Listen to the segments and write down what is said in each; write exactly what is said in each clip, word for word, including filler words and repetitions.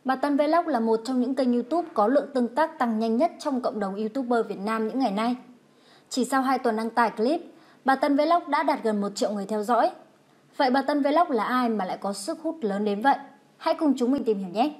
Bà Tân Vlog là một trong những kênh YouTube có lượng tương tác tăng nhanh nhất trong cộng đồng YouTuber Việt Nam những ngày nay. Chỉ sau hai tuần đăng tải clip, bà Tân Vlog đã đạt gần một triệu người theo dõi. Vậy bà Tân Vlog là ai mà lại có sức hút lớn đến vậy? Hãy cùng chúng mình tìm hiểu nhé!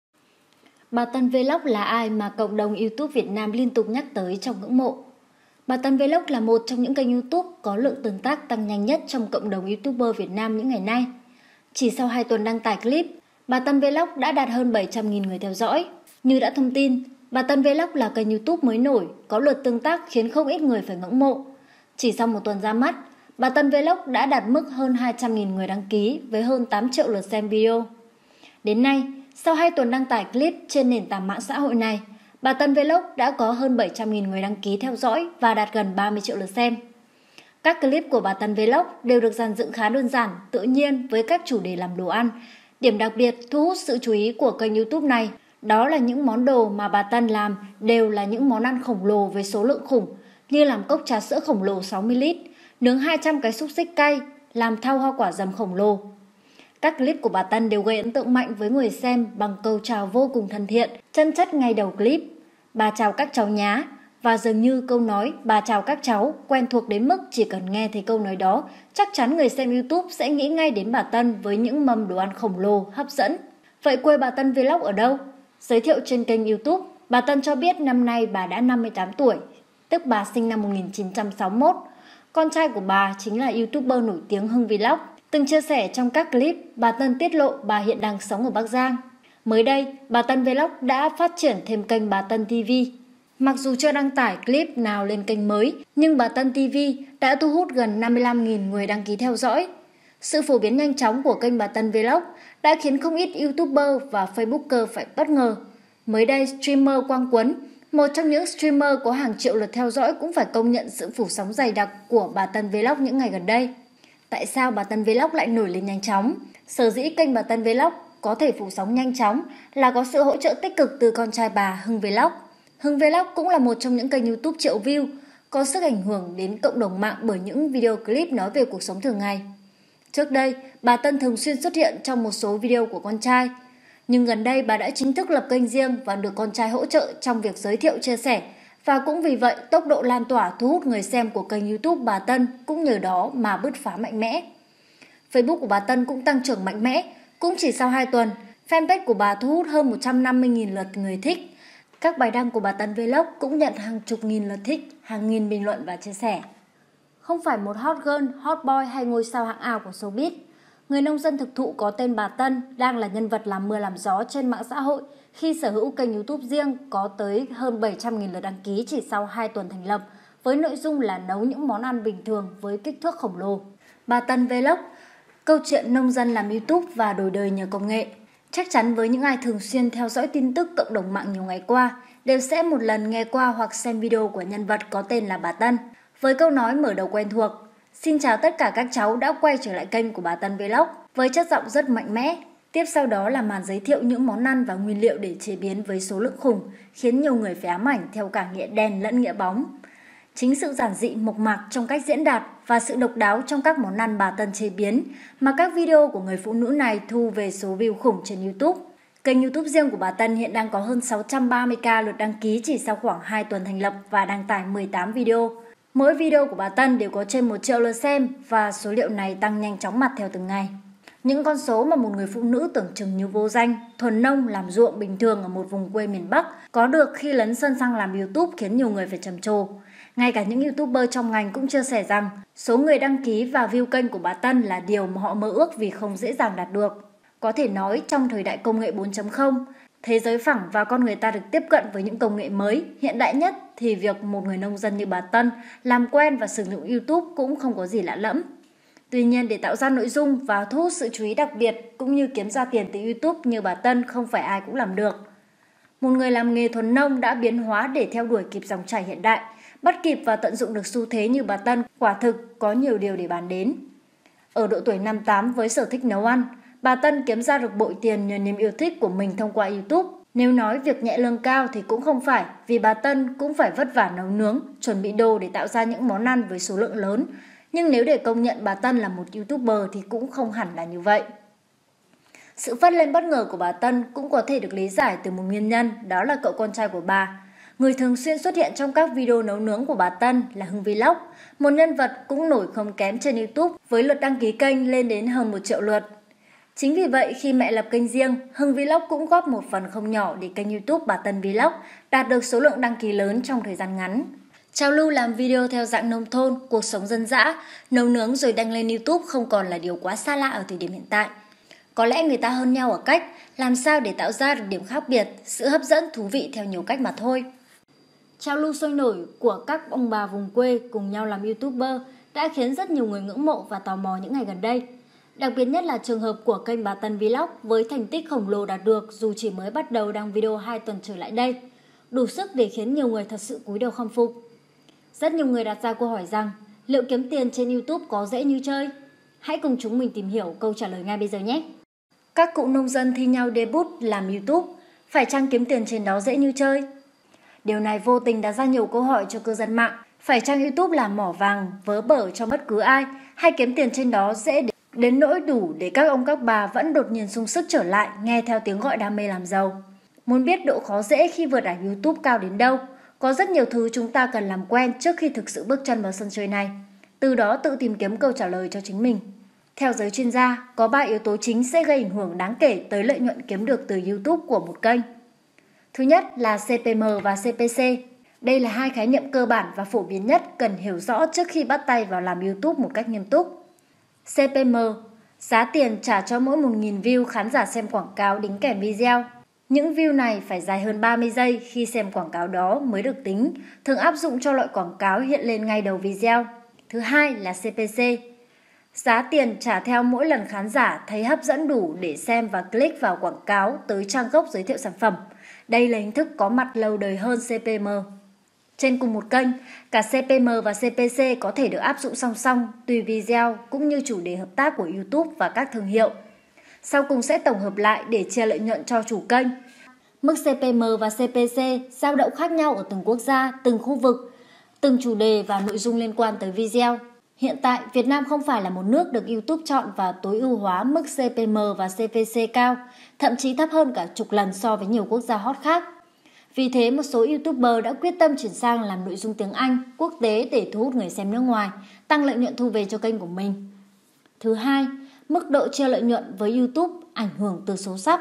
Bà Tân Vlog là ai mà cộng đồng YouTube Việt Nam liên tục nhắc tới trong ngưỡng mộ? Bà Tân Vlog là một trong những kênh YouTube có lượng tương tác tăng nhanh nhất trong cộng đồng YouTuber Việt Nam những ngày nay. Chỉ sau hai tuần đăng tải clip, bà Tân Vlog đã đạt hơn bảy trăm nghìn người theo dõi. Như đã thông tin, bà Tân Vlog là kênh YouTube mới nổi, có lượt tương tác khiến không ít người phải ngưỡng mộ. Chỉ sau một tuần ra mắt, bà Tân Vlog đã đạt mức hơn hai trăm nghìn người đăng ký với hơn tám triệu lượt xem video. Đến nay, sau hai tuần đăng tải clip trên nền tảng mạng xã hội này, bà Tân Vlog đã có hơn bảy trăm nghìn người đăng ký theo dõi và đạt gần ba mươi triệu lượt xem. Các clip của bà Tân Vlog đều được dàn dựng khá đơn giản, tự nhiên với các chủ đề làm đồ ăn. Điểm đặc biệt thu hút sự chú ý của kênh YouTube này đó là những món đồ mà bà Tân làm đều là những món ăn khổng lồ với số lượng khủng, như làm cốc trà sữa khổng lồ sáu mươi lít, nướng hai trăm cái xúc xích cay, làm thau hoa quả dầm khổng lồ. Các clip của bà Tân đều gây ấn tượng mạnh với người xem bằng câu chào vô cùng thân thiện, chân chất ngay đầu clip. Bà chào các cháu nhá, và dường như câu nói bà chào các cháu quen thuộc đến mức chỉ cần nghe thấy câu nói đó, chắc chắn người xem YouTube sẽ nghĩ ngay đến bà Tân với những mâm đồ ăn khổng lồ, hấp dẫn. Vậy quê bà Tân Vlog ở đâu? Giới thiệu trên kênh YouTube, bà Tân cho biết năm nay bà đã năm mươi tám tuổi, tức bà sinh năm một nghìn chín trăm sáu mươi mốt. Con trai của bà chính là YouTuber nổi tiếng Hưng Vlog. Từng chia sẻ trong các clip, bà Tân tiết lộ bà hiện đang sống ở Bắc Giang. Mới đây, bà Tân Vlog đã phát triển thêm kênh Bà Tân ti vi. Mặc dù chưa đăng tải clip nào lên kênh mới, nhưng Bà Tân ti vi đã thu hút gần năm mươi lăm nghìn người đăng ký theo dõi. Sự phổ biến nhanh chóng của kênh Bà Tân Vlog đã khiến không ít YouTuber và Facebooker phải bất ngờ. Mới đây, streamer Quang Quấn, một trong những streamer có hàng triệu lượt theo dõi cũng phải công nhận sự phủ sóng dày đặc của Bà Tân Vlog những ngày gần đây. Tại sao Bà Tân Vlog lại nổi lên nhanh chóng? Sở dĩ kênh Bà Tân Vlog có thể phủ sóng nhanh chóng là có sự hỗ trợ tích cực từ con trai bà Hưng Vlog. Hưng Vlog cũng là một trong những kênh YouTube triệu view, có sức ảnh hưởng đến cộng đồng mạng bởi những video clip nói về cuộc sống thường ngày. Trước đây, bà Tân thường xuyên xuất hiện trong một số video của con trai. Nhưng gần đây bà đã chính thức lập kênh riêng và được con trai hỗ trợ trong việc giới thiệu chia sẻ. Và cũng vì vậy, tốc độ lan tỏa thu hút người xem của kênh YouTube bà Tân cũng nhờ đó mà bứt phá mạnh mẽ. Facebook của bà Tân cũng tăng trưởng mạnh mẽ. Cũng chỉ sau hai tuần, fanpage của bà thu hút hơn một trăm năm mươi nghìn lượt người thích. Các bài đăng của bà Tân Vlog cũng nhận hàng chục nghìn lượt thích, hàng nghìn bình luận và chia sẻ. Không phải một hot girl, hot boy hay ngôi sao hạng ảo của showbiz, người nông dân thực thụ có tên bà Tân đang là nhân vật làm mưa làm gió trên mạng xã hội khi sở hữu kênh YouTube riêng có tới hơn bảy trăm nghìn lượt đăng ký chỉ sau hai tuần thành lập, với nội dung là nấu những món ăn bình thường với kích thước khổng lồ. Bà Tân Vlog, câu chuyện nông dân làm YouTube và đổi đời nhờ công nghệ. Chắc chắn với những ai thường xuyên theo dõi tin tức cộng đồng mạng nhiều ngày qua, đều sẽ một lần nghe qua hoặc xem video của nhân vật có tên là bà Tân. Với câu nói mở đầu quen thuộc, xin chào tất cả các cháu đã quay trở lại kênh của bà Tân Vlog với chất giọng rất mạnh mẽ. Tiếp sau đó là màn giới thiệu những món ăn và nguyên liệu để chế biến với số lượng khủng, khiến nhiều người phải ám ảnh theo cả nghĩa đen lẫn nghĩa bóng. Chính sự giản dị mộc mạc trong cách diễn đạt và sự độc đáo trong các món ăn bà Tân chế biến mà các video của người phụ nữ này thu về số view khủng trên YouTube. Kênh YouTube riêng của bà Tân hiện đang có hơn sáu trăm ba mươi k lượt đăng ký chỉ sau khoảng hai tuần thành lập và đăng tải mười tám video. Mỗi video của bà Tân đều có trên một triệu lượt xem và số liệu này tăng nhanh chóng mặt theo từng ngày. Những con số mà một người phụ nữ tưởng chừng như vô danh, thuần nông làm ruộng bình thường ở một vùng quê miền Bắc có được khi lấn sân sang làm YouTube khiến nhiều người phải trầm trồ. Ngay cả những YouTuber trong ngành cũng chia sẻ rằng số người đăng ký và view kênh của bà Tân là điều mà họ mơ ước vì không dễ dàng đạt được. Có thể nói trong thời đại công nghệ bốn chấm không, thế giới phẳng và con người ta được tiếp cận với những công nghệ mới, hiện đại nhất thì việc một người nông dân như bà Tân làm quen và sử dụng YouTube cũng không có gì lạ lẫm. Tuy nhiên để tạo ra nội dung và thu hút sự chú ý đặc biệt cũng như kiếm ra tiền từ YouTube như bà Tân không phải ai cũng làm được. Một người làm nghề thuần nông đã biến hóa để theo đuổi kịp dòng chảy hiện đại, bắt kịp và tận dụng được xu thế như bà Tân quả thực có nhiều điều để bàn đến. Ở độ tuổi năm mươi tám với sở thích nấu ăn, bà Tân kiếm ra được bội tiền nhờ niềm yêu thích của mình thông qua YouTube. Nếu nói việc nhẹ lương cao thì cũng không phải, vì bà Tân cũng phải vất vả nấu nướng, chuẩn bị đồ để tạo ra những món ăn với số lượng lớn. Nhưng nếu để công nhận bà Tân là một YouTuber thì cũng không hẳn là như vậy. Sự phất lên bất ngờ của bà Tân cũng có thể được lý giải từ một nguyên nhân, đó là cậu con trai của bà. Người thường xuyên xuất hiện trong các video nấu nướng của bà Tân là Hưng Vlog, một nhân vật cũng nổi không kém trên YouTube với lượt đăng ký kênh lên đến hơn một triệu lượt. Chính vì vậy, khi mẹ lập kênh riêng, Hưng Vlog cũng góp một phần không nhỏ để kênh YouTube bà Tân Vlog đạt được số lượng đăng ký lớn trong thời gian ngắn. Trào lưu làm video theo dạng nông thôn, cuộc sống dân dã, nấu nướng rồi đăng lên YouTube không còn là điều quá xa lạ ở thời điểm hiện tại. Có lẽ người ta hơn nhau ở cách làm sao để tạo ra được điểm khác biệt, sự hấp dẫn thú vị theo nhiều cách mà thôi. Trào lưu sôi nổi của các ông bà vùng quê cùng nhau làm YouTuber đã khiến rất nhiều người ngưỡng mộ và tò mò những ngày gần đây. Đặc biệt nhất là trường hợp của kênh bà Tân Vlog với thành tích khổng lồ đạt được dù chỉ mới bắt đầu đăng video hai tuần trở lại đây. Đủ sức để khiến nhiều người thật sự cúi đầu khâm phục. Rất nhiều người đặt ra câu hỏi rằng liệu kiếm tiền trên YouTube có dễ như chơi? Hãy cùng chúng mình tìm hiểu câu trả lời ngay bây giờ nhé! Các cụ nông dân thi nhau debut làm YouTube, phải chăng kiếm tiền trên đó dễ như chơi? Điều này vô tình đặt ra nhiều câu hỏi cho cư dân mạng. Phải chăng YouTube là mỏ vàng, vớ bở cho bất cứ ai, hay kiếm tiền trên đó dễ đến nỗi đủ để các ông các bà vẫn đột nhiên sung sức trở lại nghe theo tiếng gọi đam mê làm giàu? Muốn biết độ khó dễ khi vượt ải YouTube cao đến đâu? Có rất nhiều thứ chúng ta cần làm quen trước khi thực sự bước chân vào sân chơi này. Từ đó tự tìm kiếm câu trả lời cho chính mình. Theo giới chuyên gia, có ba yếu tố chính sẽ gây ảnh hưởng đáng kể tới lợi nhuận kiếm được từ YouTube của một kênh. Thứ nhất là xê pê em và xê pê xê. Đây là hai khái niệm cơ bản và phổ biến nhất cần hiểu rõ trước khi bắt tay vào làm YouTube một cách nghiêm túc. xê pê em, giá tiền trả cho mỗi một nghìn view khán giả xem quảng cáo đính kèm video. Những view này phải dài hơn ba mươi giây khi xem quảng cáo đó mới được tính, thường áp dụng cho loại quảng cáo hiện lên ngay đầu video. Thứ hai là xê pê xê. Giá tiền trả theo mỗi lần khán giả thấy hấp dẫn đủ để xem và click vào quảng cáo tới trang gốc giới thiệu sản phẩm. Đây là hình thức có mặt lâu đời hơn xê pê em. Trên cùng một kênh, cả xê pê em và xê pê xê có thể được áp dụng song song tùy video cũng như chủ đề hợp tác của YouTube và các thương hiệu. Sau cùng sẽ tổng hợp lại để chia lợi nhuận cho chủ kênh. Mức xê pê em và xê pê xê dao động khác nhau ở từng quốc gia, từng khu vực, từng chủ đề và nội dung liên quan tới video. Hiện tại, Việt Nam không phải là một nước được YouTube chọn và tối ưu hóa mức xê pê em và xê pê xê cao, thậm chí thấp hơn cả chục lần so với nhiều quốc gia hot khác. Vì thế, một số YouTuber đã quyết tâm chuyển sang làm nội dung tiếng Anh, quốc tế để thu hút người xem nước ngoài, tăng lợi nhuận thu về cho kênh của mình. Thứ hai, mức độ chia lợi nhuận với YouTube ảnh hưởng từ số sub.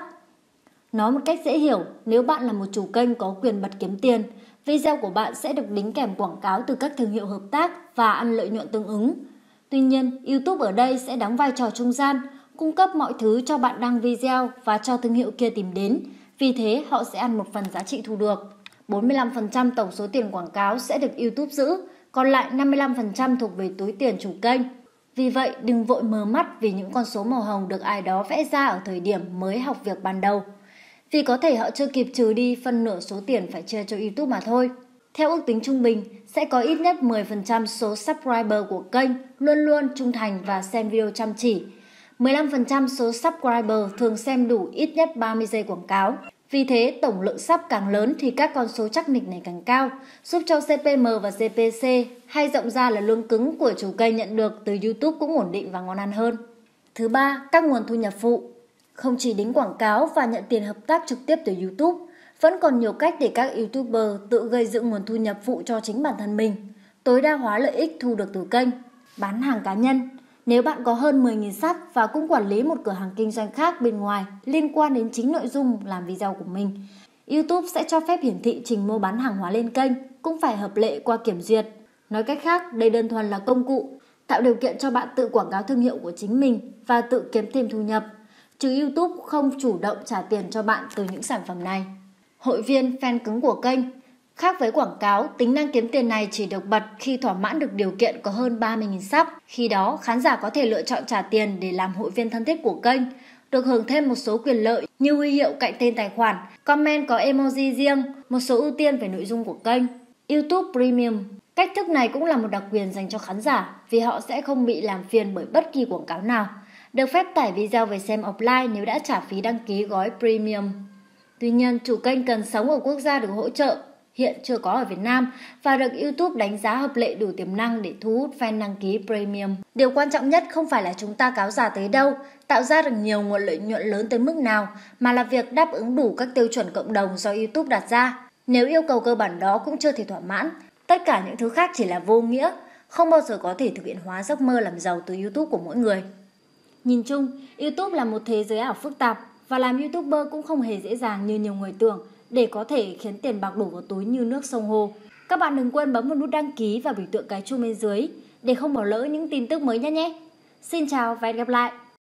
Nói một cách dễ hiểu, nếu bạn là một chủ kênh có quyền bật kiếm tiền, video của bạn sẽ được đính kèm quảng cáo từ các thương hiệu hợp tác và ăn lợi nhuận tương ứng. Tuy nhiên, YouTube ở đây sẽ đóng vai trò trung gian, cung cấp mọi thứ cho bạn đăng video và cho thương hiệu kia tìm đến. Vì thế, họ sẽ ăn một phần giá trị thu được. bốn mươi lăm phần trăm tổng số tiền quảng cáo sẽ được YouTube giữ, còn lại năm mươi lăm phần trăm thuộc về túi tiền chủ kênh. Vì vậy, đừng vội mờ mắt vì những con số màu hồng được ai đó vẽ ra ở thời điểm mới học việc ban đầu. Vì có thể họ chưa kịp trừ đi phân nửa số tiền phải chia cho YouTube mà thôi. Theo ước tính trung bình, sẽ có ít nhất mười phần trăm số subscriber của kênh luôn luôn trung thành và xem video chăm chỉ. mười lăm phần trăm số subscriber thường xem đủ ít nhất ba mươi giây quảng cáo. Vì thế, tổng lượng sub càng lớn thì các con số chắc nịch này càng cao, giúp cho xê pê em và xê pê xê hay rộng ra là lương cứng của chủ kênh nhận được từ YouTube cũng ổn định và ngon ăn hơn. Thứ ba, các nguồn thu nhập phụ. Không chỉ đính quảng cáo và nhận tiền hợp tác trực tiếp từ YouTube, vẫn còn nhiều cách để các YouTuber tự gây dựng nguồn thu nhập phụ cho chính bản thân mình, tối đa hóa lợi ích thu được từ kênh. Bán hàng cá nhân. Nếu bạn có hơn mười nghìn sub và cũng quản lý một cửa hàng kinh doanh khác bên ngoài liên quan đến chính nội dung làm video của mình, YouTube sẽ cho phép hiển thị trình mua bán hàng hóa lên kênh, cũng phải hợp lệ qua kiểm duyệt. Nói cách khác, đây đơn thuần là công cụ, tạo điều kiện cho bạn tự quảng cáo thương hiệu của chính mình và tự kiếm thêm thu nhập, chứ YouTube không chủ động trả tiền cho bạn từ những sản phẩm này. Hội viên, fan cứng của kênh. Khác với quảng cáo, tính năng kiếm tiền này chỉ được bật khi thỏa mãn được điều kiện có hơn ba mươi nghìn sub. Khi đó, khán giả có thể lựa chọn trả tiền để làm hội viên thân thiết của kênh, được hưởng thêm một số quyền lợi như huy hiệu cạnh tên tài khoản, comment có emoji riêng, một số ưu tiên về nội dung của kênh. YouTube Premium. Cách thức này cũng là một đặc quyền dành cho khán giả vì họ sẽ không bị làm phiền bởi bất kỳ quảng cáo nào. Được phép tải video về xem offline nếu đã trả phí đăng ký gói Premium. Tuy nhiên, chủ kênh cần sống ở quốc gia được hỗ trợ. hiện chưa có ở Việt Nam và được YouTube đánh giá hợp lệ đủ tiềm năng để thu hút fan đăng ký Premium. Điều quan trọng nhất không phải là chúng ta cáo giả tới đâu, tạo ra được nhiều nguồn lợi nhuận lớn tới mức nào, mà là việc đáp ứng đủ các tiêu chuẩn cộng đồng do YouTube đặt ra. Nếu yêu cầu cơ bản đó cũng chưa thể thỏa mãn, tất cả những thứ khác chỉ là vô nghĩa, không bao giờ có thể thực hiện hóa giấc mơ làm giàu từ YouTube của mỗi người. Nhìn chung, YouTube là một thế giới ảo phức tạp và làm YouTuber cũng không hề dễ dàng như nhiều người tưởng để có thể khiến tiền bạc đổ vào túi như nước sông Hồ. Các bạn đừng quên bấm vào nút đăng ký và biểu tượng cái chuông bên dưới để không bỏ lỡ những tin tức mới nhất nhé. Xin chào và hẹn gặp lại!